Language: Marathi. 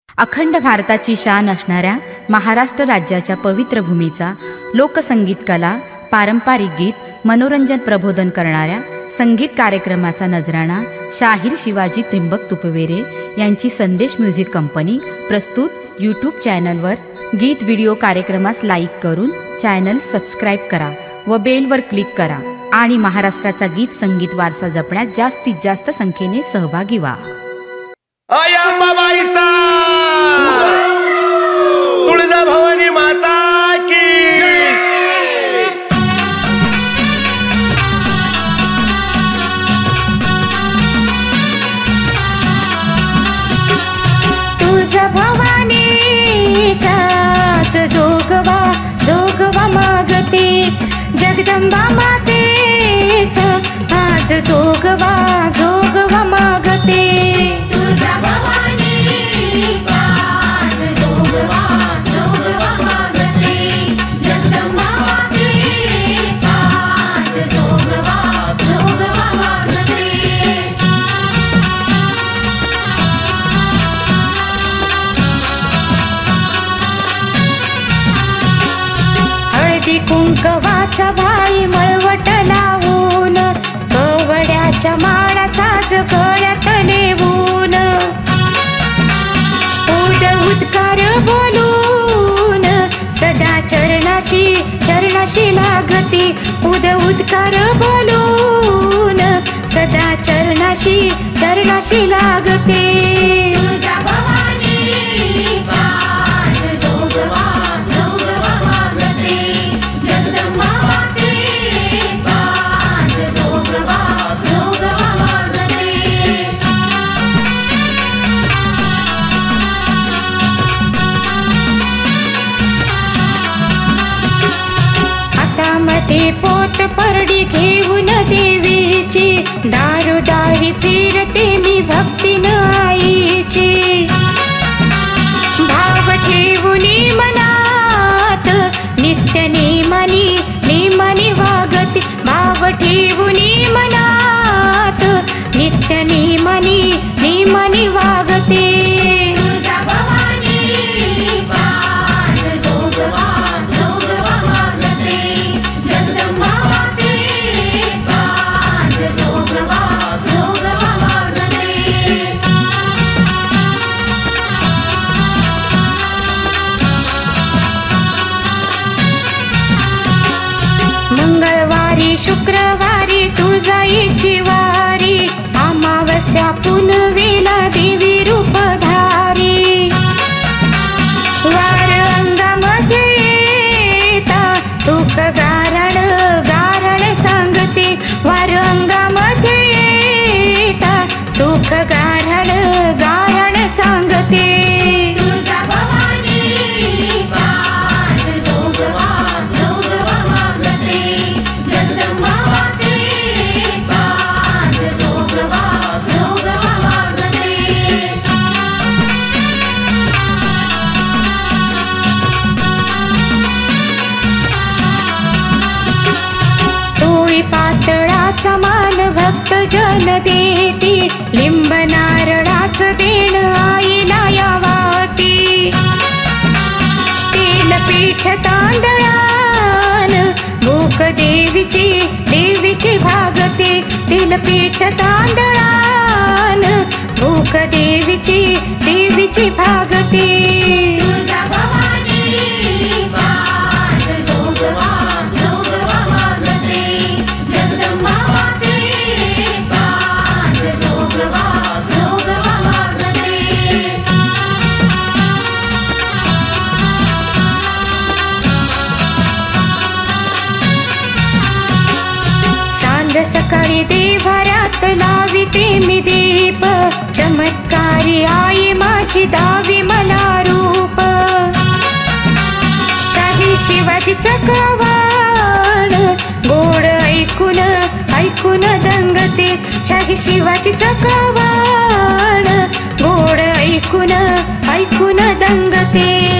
अखंड भारताची शान असणाऱ्या महाराष्ट्र राज्याच्या पवित्र भूमीचा लोकसंगीत कला, पारंपरिक गीत, मनोरंजन प्रबोधन करणाऱ्या संगीत कार्यक्रमाचा नजराणा शाहीर शिवाजी त्रिंबक तुपवेरे यांची संदेश म्युझिक कंपनी प्रस्तुत यूट्यूब चॅनलवर गीत व्हिडिओ कार्यक्रमास लाईक करून चॅनल सबस्क्राईब करा व बेलवर क्लिक करा आणि महाराष्ट्राचा गीत संगीत वारसा जपण्यात जास्तीत जास्त संख्येने सहभागी व्हा. तुळजा भवानी माता की तुळजा भवानीचाच जोगवा जोगवा मागते, जगदंबा मातेचा आज जोगवा जोगवा मागते. तुळजा भवानीचाच जोगवा जोगवा मागते, जगदंबा मातेचा आज जोगवा जोगवा मागते. हळदी कुंकवाचा भाई मळवट लावून, कवड्याच्या माळाचाच गळ्यात लेवून, उद उद्गार बोलून सदा चरणाशी चरणाशी लागते, उद उद्गार बोलून सदा चरणाशी चरणाशी लागते. तुळजा भवानीचा जोगवा जोगवा मागते, जगदंबा मातेचा जोगवा जोगवा मागते. हातामध्ये पोत परडी घेऊन देवीची, दारोदारी फिरते मी भक्तीन आईची. भाव ठेवूनी मनात नित्य नेमानी नेमानी वागते, भाव ठेवूनी मनात नित्य नेमानी नेमानी वागते. तुळजा भवानीचा जोगवा जोगवा मागते, जगदंबा मातेचा जोगवा जोगवा मागते. मंगळवारी शुक्रवारी तुळजाईची वारी, अमावस्या पुनवेला देवी रूपधारी. वार अंगामध्ये येता सुख गारण गारण सांगते, वार अंगामध्ये येता सुख गारण गारण सांगते. तुळजा भवानीचा जोगवा जोगवा मागते, जगदंबा मातेचा जोगवा जोगवा मागते. टोळी पातळाचा मान भक्त जन देती, लिंब नारळाच देण आईला यावाती. तेल पीठ तांदळान भूक देवीची देवीची भागते, तेल पीठ तांदळान भूक देवीची देवीची भागते. तुळजा भवानीचा जोगवा जोगवा मागते, जगदंबा मातेचा जोगवा जोगवा मागते. सांज सकाळी देव्हाऱ्यात लाविते मी दीप, चमत्कारी आई माझी दावी मला रूप. शाही शिवाजी चकवाण गोड ऐकून ऐकून दंगते, शाही शिवाजी चकवाण गोड ऐकून ऐकून दंगते.